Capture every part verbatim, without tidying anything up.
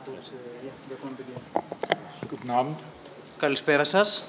Gut, ja, wir können beginnen. Guten Abend. Καλησπέρα σας.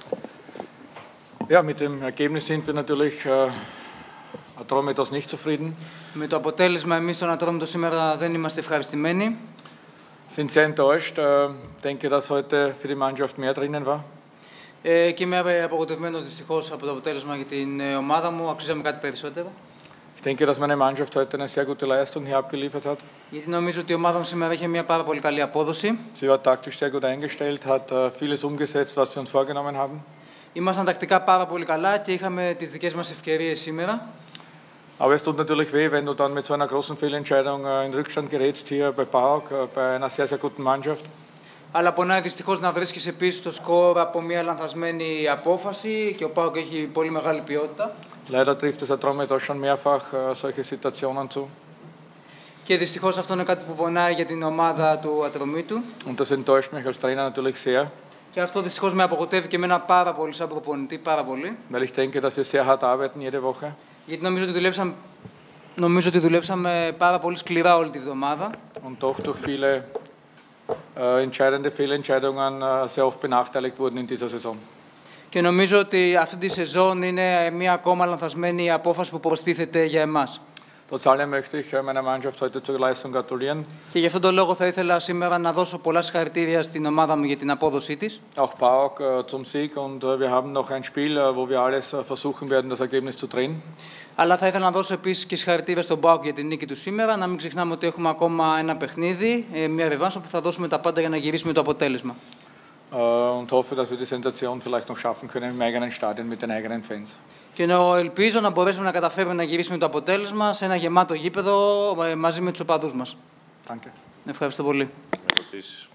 Ja, mit dem Ergebnis sind wir natürlich äh, Atromitos nicht zufrieden. Με το αποτέλεσμα εμείς στον Ατρόμητο σήμερα δεν είμαστε ευχαριστημένοι. Sind sehr enttäuscht. Ich denke, dass heute für die Mannschaft mehr drinnen war. Ε, και είμαι απογοητευμένος δυστυχώς από το αποτέλεσμα για την ε, ομάδα μου. Αξίζαμε κάτι περισσότερο. Ich denke, dass meine Mannschaft heute eine sehr gute Leistung hier abgeliefert hat. Γιατί νομίζω ότι η ομάδα μου σήμερα είχε μια πάρα πολύ καλή απόδοση. Sie war taktisch sehr gut eingestellt, hat äh, vieles umgesetzt, was wir uns vorgenommen haben. Ήμασταν τακτικά πάρα πολύ καλά και είχαμε τις δικές μας ευκαιρίες σήμερα. Aber es tut natürlich weh, wenn du dann mit so einer großen Fehlentscheidung äh, in Rückstand gerätst hier bei PAOK, äh, bei einer sehr, sehr guten Mannschaft. Αλλά πονάει δυστυχώς να βρίσκεσαι πίσω στο σκορ από μια λανθασμένη απόφαση και ο ΠΑΟΚ έχει πολύ μεγάλη ποιότητα. Leider trifft es Atromitos schon mehrfach äh, solche Situationen zu. Και δυστυχώς αυτό είναι κάτι που πονάει για την ομάδα του Ατρομήτου. Und das enttäuscht mich als Trainer natürlich sehr. Και αυτό δυστυχώς με απογοητεύει και εμένα πάρα πολύ σαν προπονητή, πάρα πολύ. Weil ich denke, dass wir sehr hart arbeiten jede Woche. Γιατί νομίζω ότι δουλέψαμε, νομίζω ότι δουλέψαμε πάρα πολύ σκληρά όλη τη βδομάδα. Und doch durch viele äh, entscheidende Fehlentscheidungen äh, sehr oft benachteiligt wurden in dieser Saison. Και νομίζω ότι αυτή τη σεζόν είναι μια ακόμα λανθασμένη απόφαση που προστίθεται για εμάς. Trotz allem möchte ich meiner Mannschaft heute zur Leistung gratulieren. Και γι' αυτόν τον λόγο θα ήθελα σήμερα να δώσω πολλά συγχαρητήρια στην ομάδα μου για την απόδοσή της. Auch PAOK äh, zum Sieg und äh, wir haben noch ein Spiel, äh, wo wir alles äh, versuchen werden, das Ergebnis zu drehen. Αλλά θα ήθελα να δώσω επίσης και συγχαρητήρια στον ΠΑΟΚ για την νίκη του σήμερα. Να μην ξεχνάμε ότι έχουμε ακόμα ένα παιχνίδι, μια ρεβάνσο που θα δώσουμε τα πάντα για να γυρίσουμε το αποτέλεσμα. Äh, und hoffe, dass wir die Sensation vielleicht noch schaffen können im eigenen Stadion mit den eigenen Fans. Και ελπίζω να μπορέσουμε να καταφέρουμε να γυρίσουμε το αποτέλεσμα σε ένα γεμάτο γήπεδο μαζί με τους οπαδούς μας. Danke. Ευχαριστώ πολύ. Ερωτήσεις.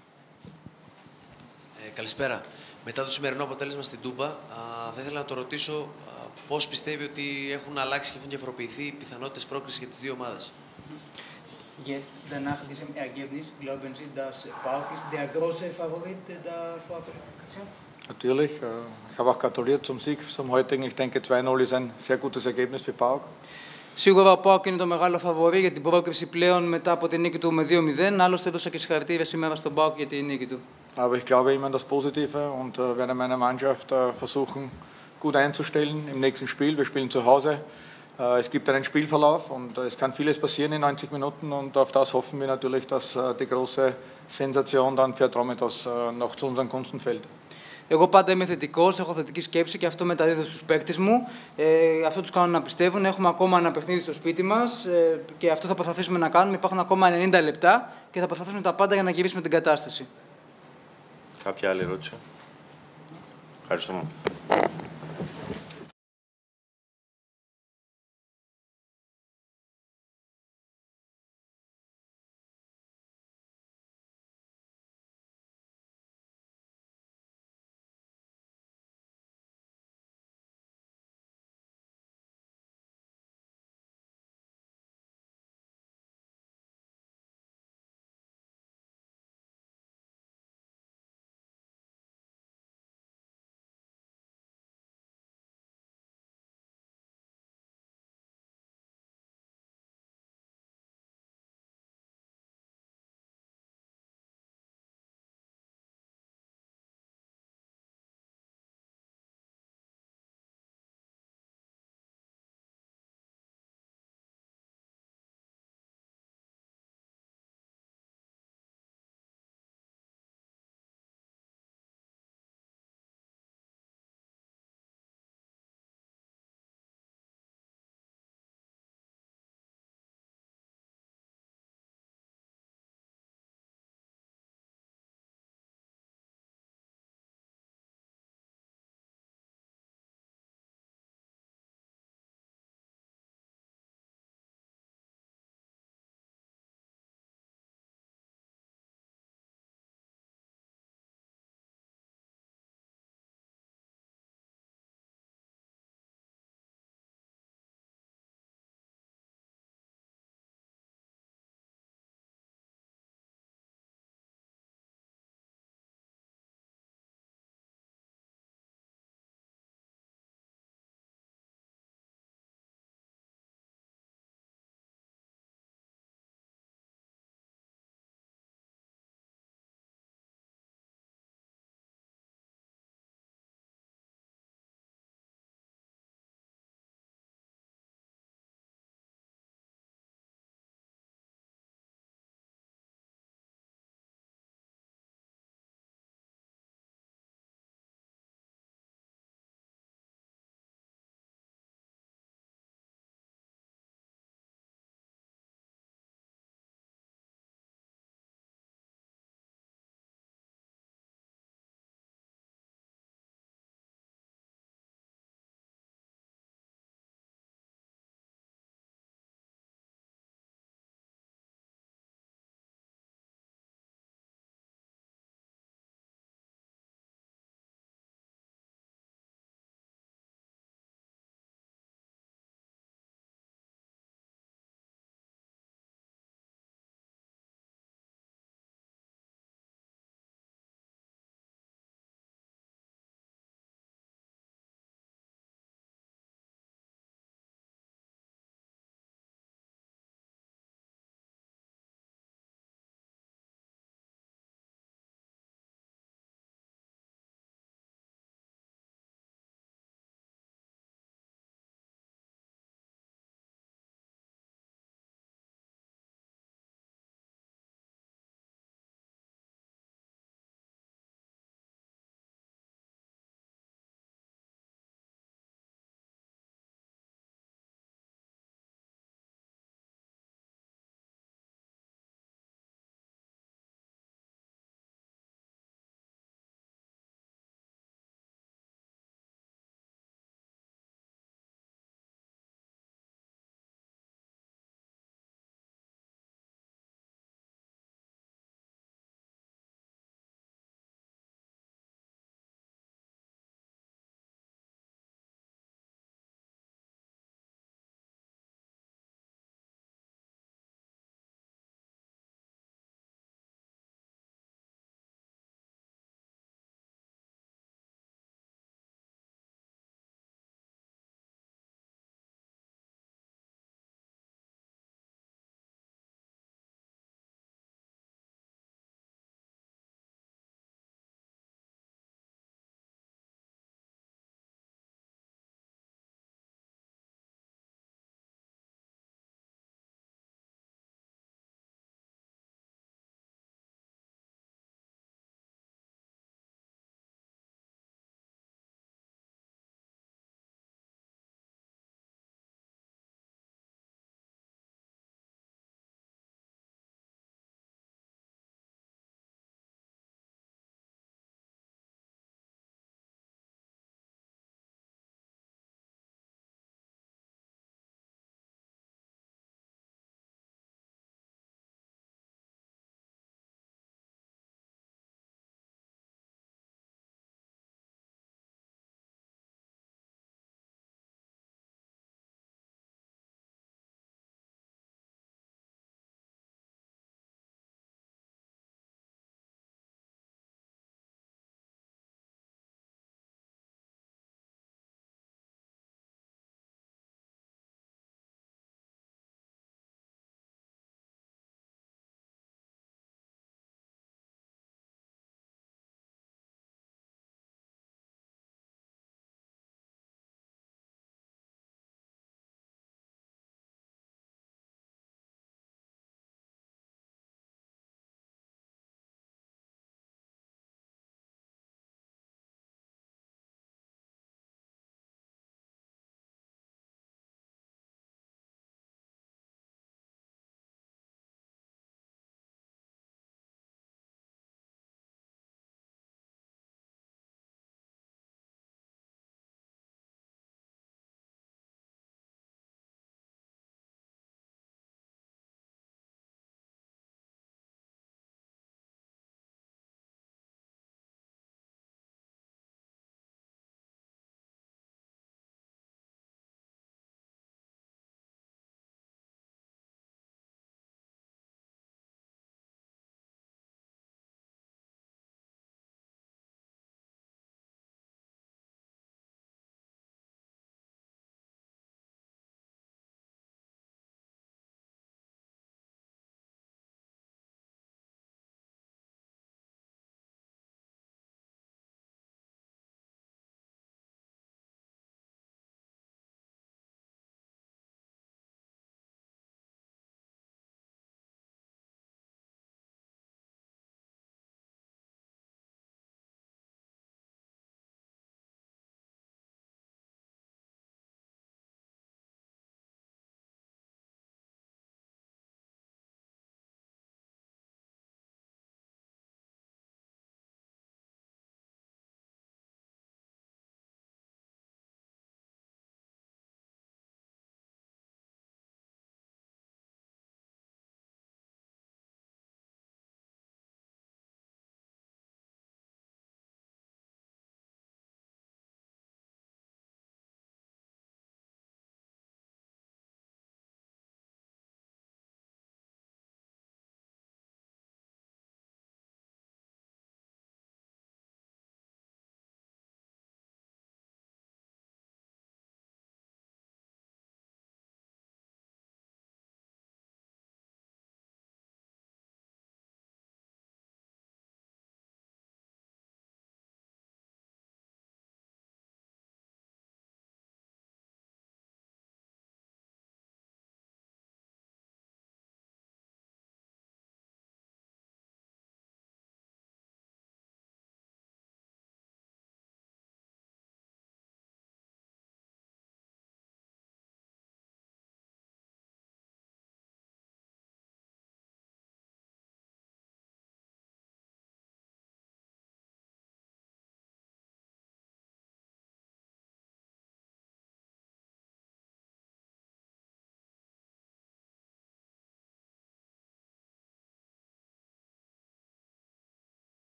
Ε, καλησπέρα. Μετά το σημερινό αποτέλεσμα στην Τούμπα, α, θα ήθελα να το ρωτήσω α, πώς πιστεύει ότι έχουν αλλάξει και έχουν διαφοροποιηθεί οι πιθανότητες πρόκρισης για τις δύο ομάδες. Jetzt, danach diesem Ergebnis, glauben Sie, dass PAOK ist der große Favorit der Vorqualifikation? Natürlich. Äh, ich habe auch gratuliert zum Sieg, zum heutigen. Ich denke, zwei null ist ein sehr gutes Ergebnis für PAOK. Σίγουρα ο ΠΑΟΚ είναι το μεγάλο φαβορί για την πρόκριση πλέον μετά από την νίκη του με δύο μηδέν. Άλλωστε έδωσα και συγχαρητήρια σήμερα στον ΠΑΟΚ για την νίκη του. Aber ich glaube immer an das Positive und äh, werde meine Mannschaft äh, versuchen, gut einzustellen im nächsten Spiel. Wir spielen zu Hause. Äh, es gibt einen Spielverlauf und äh, es kann vieles passieren in neunzig Minuten und auf das hoffen wir natürlich, dass äh, die große Sensation dann für Atromitos äh, noch zu unseren Gunsten fällt. Εγώ πάντα είμαι θετικός, έχω θετική σκέψη και αυτό μεταδίδω στους παίκτες μου. Ε, αυτό τους κάνω να πιστεύουν. Έχουμε ακόμα ένα παιχνίδι στο σπίτι μας ε, και αυτό θα προσπαθήσουμε να κάνουμε. Υπάρχουν ακόμα ενενήντα λεπτά και θα προσπαθήσουμε τα πάντα για να γυρίσουμε την κατάσταση. Κάποια άλλη ερώτηση? Ευχαριστούμε.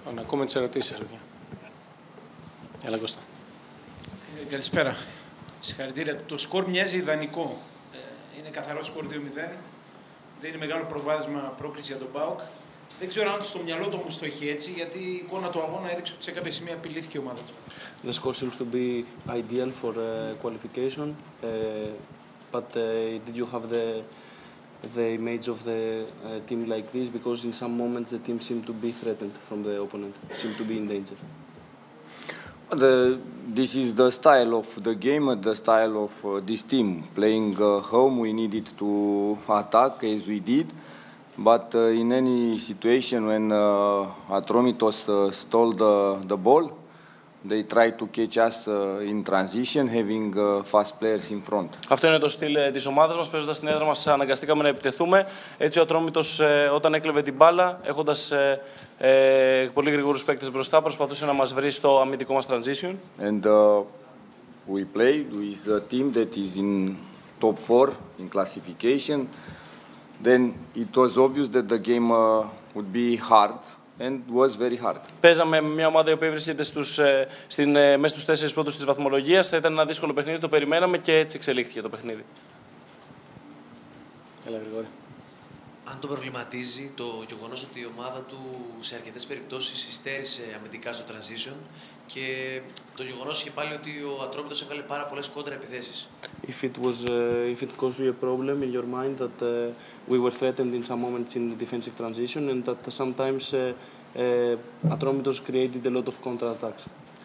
Να ακούμε τις ερωτήσεις, παιδιά. Έλα, Κώστα. Ε, καλησπέρα. Συγχαρητήρια. Το σκορ μοιάζει ιδανικό. Ε, είναι καθαρό σκορ δύο μηδέν. Δεν είναι μεγάλο προβάδισμα πρόκριση για τον ΠΑΟΚ. Δεν ξέρω αν στο μυαλό του όμως το έχει έτσι, γιατί η εικόνα του αγώνα έδειξε ότι σε κάποια σημεία απειλήθηκε η ομάδα του. The score seems to be ideal for uh, qualification, uh, but uh, did you have the the image of the uh, team like this? Because in some moments the team seemed to be threatened from the opponent, seemed to be in danger. The, this is the style of the game, the style of uh, this team. Playing uh, home, we needed to attack as we did. But uh, in any situation when uh, Atromitos uh, stole the, the ball, they tried to catch us uh, in transition, having uh, fast players in front. Αυτό είναι το στυλ ε, της ομάδας μας. Παίζοντας στην έδρα μας, αναγκαστήκαμε να επιτεθούμε. Έτσι, ο Ατρόμητος ε, όταν έκλεβε την μπάλα, έχοντας ε, ε, πολύ γρήγορους παίκτες μπροστά, προσπαθούσε να μας βρει στο αμυντικό μας transition. And uh, we played with a team that is in top four in classification. Then it was obvious that the game uh, would be hard and was very hard. Παίζαμε με μια ομάδα η οποία βρίσκεται στους, στην, μέσα στους τέσσερις πρώτους της βαθμολογίας. Ήταν ένα δύσκολο παιχνίδι, το περιμέναμε και έτσι εξελίχθηκε το παιχνίδι. Έλα, Γρηγόρη. Αν τον προβληματίζει το γεγονός ότι η ομάδα του σε αρκετές περιπτώσεις υστέρησε αμυντικά στο transition και το γεγονός είχε πάλι ότι ο Ατρόμητος έβγαλε πάρα πολλές κόντρα επιθέσεις. If it was, uh, if it caused you a problem in your mind that uh, we were threatened in some moments in the defensive transition and that sometimes uh, uh, Atromitos created a lot of counter-attacks.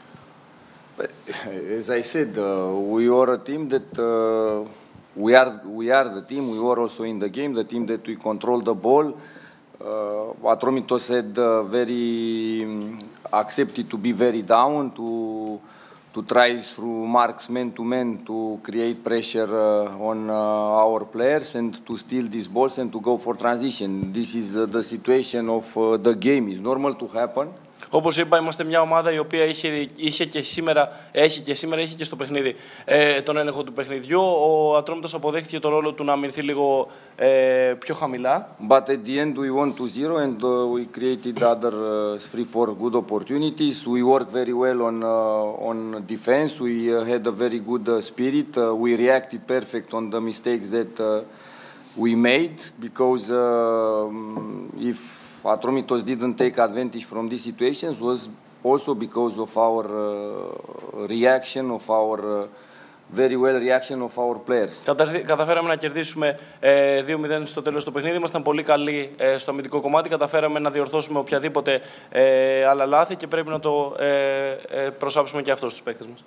As I said, uh, we were a team that uh, we are we are the team. We were also in the game, the team that we control the ball. Uh, Atromitos had uh, very um, accepted to be very down, to to try through marks man to man to create pressure uh, on uh, our players and to steal these balls and to go for transition. This is uh, the situation of uh, the game. It's normal to happen. Όπως είπα, είμαστε μια ομάδα η οποία είχε, είχε και σήμερα, έχει και σήμερα έχει και στο παιχνίδι ε, τον έλεγχο του παιχνιδιού. Ο Ατρόμητος αποδέχτηκε το ρόλο του να αμυνθεί λίγο ε, πιο χαμηλά. But at the end we won two zero and uh, we created other uh, three four good opportunities. We worked very well on uh, on defense. We uh, had a very good uh, spirit. Uh, we reacted perfect on the mistakes that uh, we made because uh, if Atromitos didn't take advantage from these situations was also because of our uh, reaction, of our uh, very well reaction of our players. Καταφέραμε να κερδίσουμε ε, δύο μηδέν στο τέλος του παιχνίδι. Ήμασταν πολύ καλοί ε, στο αμυντικό κομμάτι. Καταφέραμε να διορθώσουμε οποιαδήποτε ε, άλλα λάθη και πρέπει να το ε, ε, προσάψουμε και αυτό στους παίκτες μας.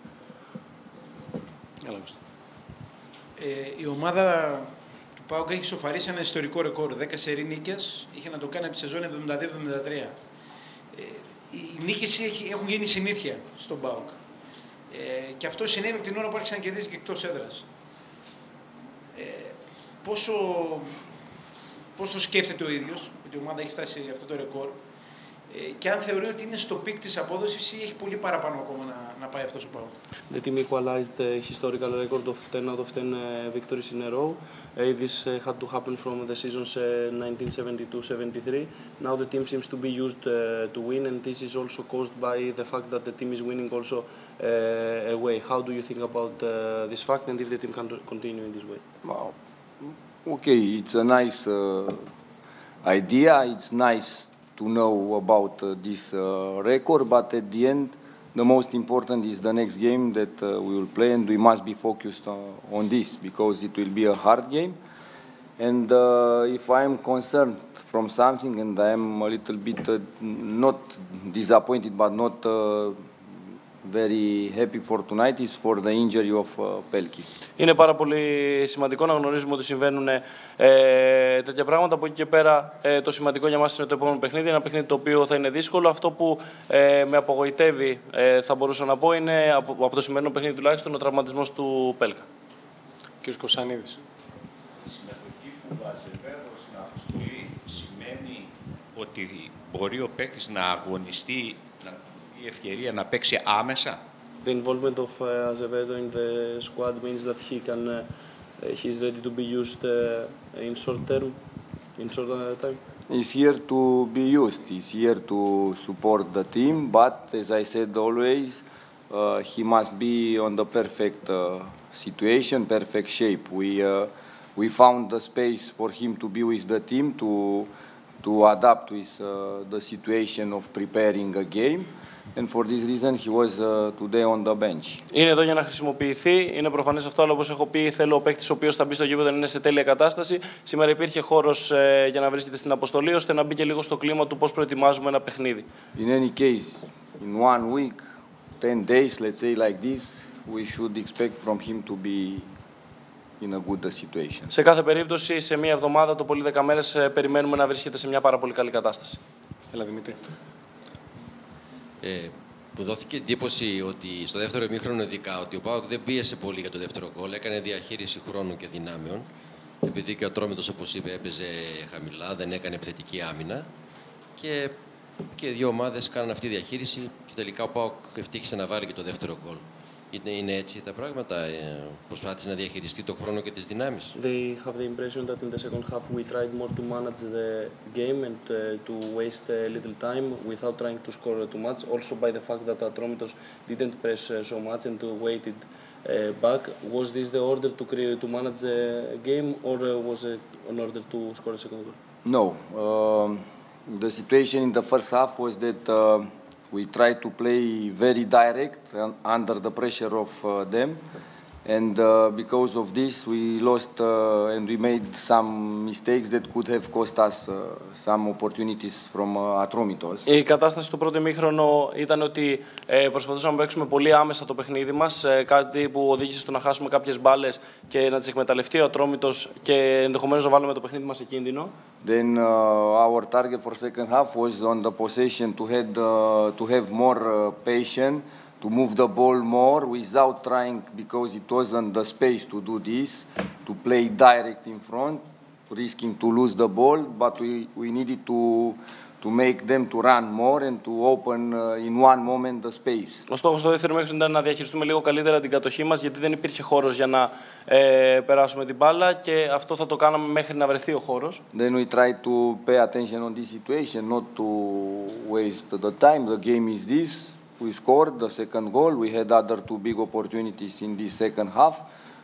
Ε, η ομάδα του ΠΑΟΚ έχει σοφαρίσει ένα ιστορικό ρεκόρ. δέκα σερί νίκες. Είχε να το κάνει από τη σεζόν εβδομήντα δύο εβδομήντα τρία. Ε, οι νίκες έχουν γίνει συνήθεια στον ΠΑΟΚ. Ε, και αυτό συνέβη από την ώρα που άρχισε να κερδίζει και εκτός έδρας. Ε, πόσο, πώς το σκέφτεται ο ίδιος, ότι η ομάδα έχει φτάσει σε αυτό το ρεκόρ, ε, και αν θεωρεί ότι είναι στο πικ της απόδοσης ή έχει πολύ παραπάνω ακόμα να, να πάει αυτός ο ΠΑΟΚ. The team equalized the historical record of ten out of ten uh, victories in a row. Uh, this uh, had to happen from the seasons uh, nineteen seventy-two seventy-three. Now the team seems to be used uh, to win, and this is also caused by the fact that the team is winning also uh, away. How do you think about uh, this fact, and if the team can continue in this way? Wow. Okay, it's a nice uh, idea. It's nice to know about uh, this uh, record, but at the end, the most important is the next game that uh, we will play, and we must be focused uh, on this because it will be a hard game. And uh, if I am concerned from something, and I am a little bit uh, not disappointed, but not uh, very happy for tonight, is for the injury of uh, Pelki. Είναι πάρα πολύ σημαντικό να γνωρίζουμε ότι συμβαίνουν ε, τέτοια πράγματα. Από εκεί και πέρα, ε, το σημαντικό για μας είναι το επόμενο παιχνίδι. Ένα παιχνίδι το οποίο θα είναι δύσκολο. Αυτό που ε, με απογοητεύει, ε, θα μπορούσα να πω, είναι από, από το σημερινό παιχνίδι τουλάχιστον ο τραυματισμός του Πέλκα. Κύριος Κωνσταντίνης. Η συμμετοχή του Αζεβέδο στην αποστολή σημαίνει ότι μπορεί ο παίκτης να αγωνιστεί, να η ευκαιρία να παίξει άμεσα. The involvement of uh, Azevedo in the squad means that he can, uh, he is ready to be used uh, in short term, in short uh, time. is here to be used. He's here to support the team, but as I said always, uh, he must be on the perfect uh, situation, perfect shape. We uh, we found the space for him to be with the team to to adapt with uh, the situation of preparing a game. And for this reason he was uh, today on the bench. Είναι εδώ για να χρησιμοποιηθεί, είναι προφανές αυτό, αλλά όπως έχω πει, θέλω ο παίκτης ο οποίος θα μπει στο γήπεδο να είναι σε τέλεια κατάσταση. Σήμερα υπήρχε χώρος ε, για να βρίσκεται στην αποστολή, ώστε να μπει και λίγο στο κλίμα του πώς προετοιμάζουμε ένα παιχνίδι. In any case, in one week, ten days, let's say like this, we should expect from him to be in a good situation. Σε κάθε περίπτωση, σε μία εβδομάδα, το πολύ δέκα μέρες, ε, περιμένουμε να βρίσκεται σε μια πάρα πολύ καλή κατάσταση. Έλα, Δημήτρη. Ε, που δόθηκε εντύπωση ότι στο δεύτερο ημίχρονο ειδικά ότι ο ΠΑΟΚ δεν πίεσε πολύ για το δεύτερο γκολ, έκανε διαχείριση χρόνου και δυνάμεων, επειδή και ο Ατρόμητος, όπως είπε, έπαιζε χαμηλά, δεν έκανε επιθετική άμυνα και, και οι δύο ομάδες κάναν αυτή τη διαχείριση και τελικά ο ΠΑΟΚ ευτύχησε να βάλει και το δεύτερο γκολ. Είναι, είναι έτσι τα πράγματα, ε, προσπάθησε να διαχειριστεί το χρόνο και τις δυνάμεις. They have the impression that in the second half we tried more to manage the game and uh, to waste a little time without trying to score too much. Also by the fact that Atromitos didn't press uh, so much and waited uh, back. Was this the order to create, to manage the game, or uh, was it an order to score a second goal? No, um, the situation in the first half was that uh, we tried to play very direct and under the pressure of uh, them, and uh, because of this we lost uh, and we made some mistakes that could have cost us uh, some opportunities from uh, Atromitos. Η κατάσταση στο πρώτο ημίχρονο ήταν ότι ε, προσπαθούσαμε να παίξουμε πολύ άμεσα το παιχνίδι μας, ε, κάτι που οδήγησε στο να χάσουμε κάποιες μπάλες και να τις εκμεταλλευτεί ο Ατρόμητος και ενδεχομένως να βάλουμε το παιχνίδι μας σε κίνδυνο. Then uh, our target for second half was on the possession to, head, uh, to have more uh, patience, to move the ball more without trying, because it wasn't the space to do this, to play direct in front, risking to lose the ball, but we, we needed to, to make them to run more and to open uh, in one moment the space. Ο στόχος στο δεύτερο μέχρι ήταν να διαχειριστούμε λίγο καλύτερα την κατοχή μας, γιατί δεν υπήρχε χώρος για να ε, περάσουμε την μπάλα και αυτό θα το κάναμε μέχρι να βρεθεί ο χώρος. Then we tried to pay attention on this situation, not to waste the time. The game is this. We scored the second goal. We had other two big opportunities in this second half,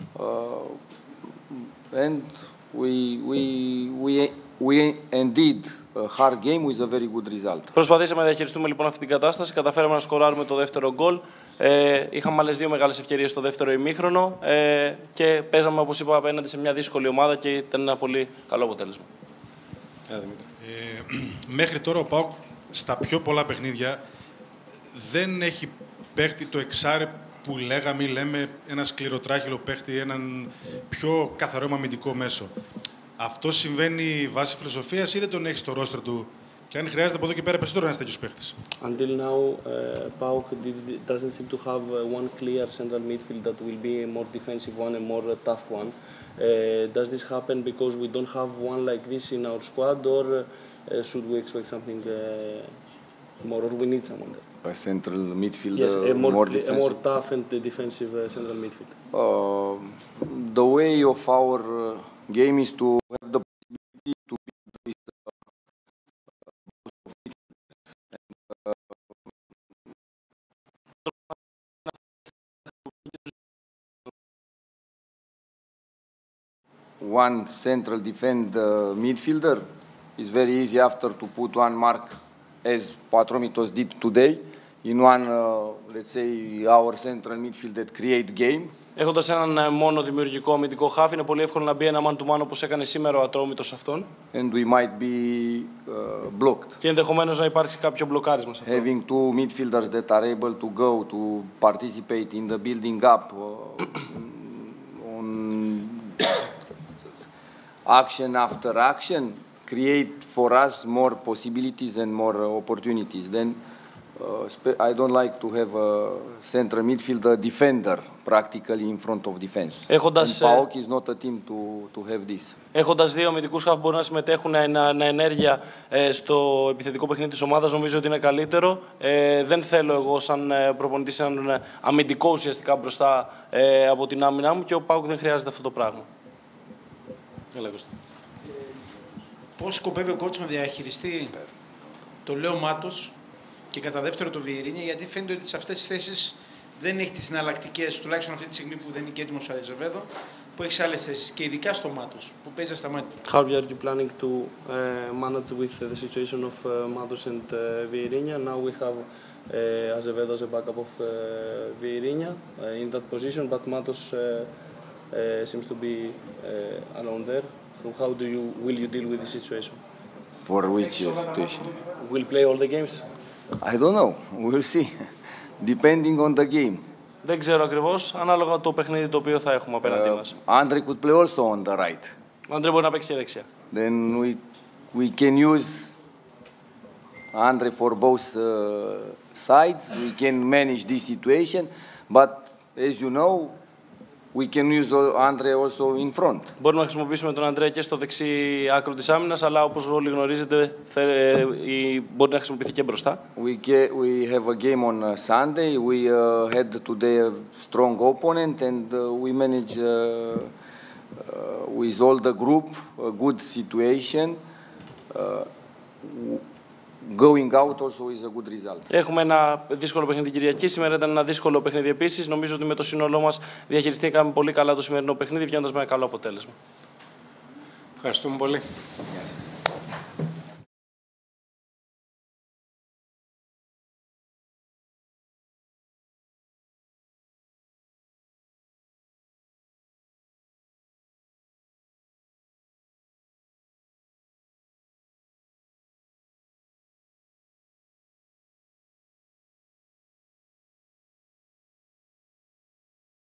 uh, and we we we we ended a hard game with a very good result. Προσπαθήσαμε να διαχειριστούμε λοιπόν αυτή την κατάσταση. Καταφέραμε να σκοράρουμε το δεύτερο γκολ. Ε, είχαμε άλλες δύο μεγάλες ευκαιρίες στο δεύτερο ημίχρονο ε, και παίζαμε, όπως είπα, απέναντι σε μια δύσκολη ομάδα και ήταν ένα πολύ καλό αποτέλεσμα. Ε, μέχρι τώρα ο ΠΑΟΚ στα πιο πολλά παιχνίδια δεν έχει παίχτη το εξάρι που λέγαμε ή λέμε ένα σκληροτράχυλο παίχτη, έναν πιο καθαρό αμυντικό μέσο. Αυτό συμβαίνει βάσει φιλοσοφίας ή δεν τον έχει στο ρόστερ του και αν χρειάζεται από εδώ και πέρα περισσότερο ένας τέτοιος παίχτης. Until now, uh, PAOK did, doesn't seem to have uh, one clear central midfield that will be a more defensive one, a more uh, tough one. Uh, does this happen because we don't have one like this in our squad, or uh, should we expect something uh, more, or we need someone there? A central midfielder, yes, a more, more a more tough and defensive uh, central midfield. Uh, the way of our uh, game is to have the possibility to build with uh, uh, one central defend uh, midfielder. It's very easy after to put one mark as Atromitos did today, in one, uh, let's say, our central midfield that create game. Έχοντας έναν μόνο δημιουργικό αμυντικό χάφ, είναι πολύ εύκολο να μπει ένα man to man όπως έκανε σήμερα ο Ατρόμητος αυτόν. And we might be uh, blocked. Και ενδεχομένως να υπάρξει κάποιο μπλοκάρισμα σε αυτό. Having two midfielders that are able to go to participate in the building up uh, on action after action create for us more possibilities and more uh, opportunities. Then uh, I don't like to have a central midfielder defender practically in front of defense. Έχοντας, and PAOK is not a team to, to have this. Έχοντας δύο αμυντικούς χαφ που μπορούν να συμμετέχουν να, να ενέργεια ε, στο επιθετικό παιχνίδι της ομάδας, νομίζω ότι είναι καλύτερο. Ε, δεν θέλω εγώ σαν προπονητής έναν αμυντικό ουσιαστικά μπροστά ε, από την άμυνά μου και ο PAOK δεν χρειάζεται αυτό το πράγμα. Έλα, πώς σκοπεύει ο coach να διαχειριστεί το Λέο Μάτος και κατά δεύτερο το Βιερίνια, γιατί φαίνεται ότι σε αυτές τις θέσεις δεν έχει τις εναλλακτικές, τουλάχιστον αυτή τη στιγμή που δεν είναι και έτοιμος ο Αζεβέδο, που έχει άλλες θέσεις και ειδικά στο Μάτος που παίζει ασταμάτητα. How are you planning to uh, manage with the situation of uh, Matos and uh, Vieirinha? Now we have uh, Azevedo as a backup of uh, Vieirinha uh, in that position, but Matos uh, uh, seems to be uh, alone there. So how do you will you deal with the situation? For which situation? Will play all the games? I don't know. We'll see. Depending on the game. Δεν ξέρω ακριβώς, ανάλογα το παιχνίδι το οποίο θα έχουμε απέναντί μας. Uh, Andre could play also on the right. Ο Άντρε μπορεί να παίξει δεξιά. Then we we can use Andre for both uh, sides. We can manage this situation, but as you know, we can use Andre also in front. Μπορούμε να χρησιμοποιήσουμε τον Αντρέα και στο δεξί άκρο της άμυνας, αλλά όπως όλοι γνωρίζετε μπορεί να χρησιμοποιηθεί και μπροστά. We, get, we have a game on uh, Sunday. We uh, had today a strong opponent, and uh, we manage uh, uh, with all the group a good situation. Uh, Going out also is a good result. Έχουμε ένα δύσκολο παιχνίδι Κυριακή. σήμερα ήταν ένα δύσκολο παιχνίδι επίσης. Νομίζω ότι με το σύνολό μας διαχειριστήκαμε πολύ καλά το σημερινό παιχνίδι, βγαίνοντας με ένα καλό αποτέλεσμα. Ευχαριστούμε πολύ. Γεια σας.